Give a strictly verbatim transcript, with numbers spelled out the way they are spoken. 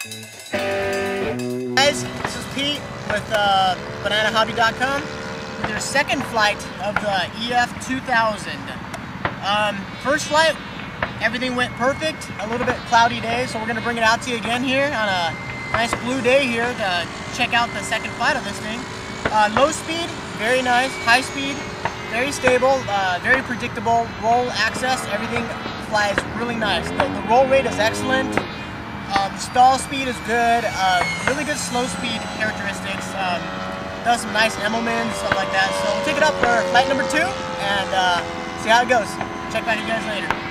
Guys, this is Pete with uh, banana hobby dot com with your second flight of the E F two thousand. Um, first flight, everything went perfect. A little bit cloudy day, so we're going to bring it out to you again here on a nice blue day here to check out the second flight of this thing. Uh, low speed, very nice. High speed, very stable, uh, very predictable. Roll access, everything flies really nice. The, the roll rate is excellent. Uh, the stall speed is good. Uh, really good slow speed characteristics. Um, does some nice emmelments, stuff like that. So we'll take it up for flight number two and uh, see how it goes. Check back with you guys later.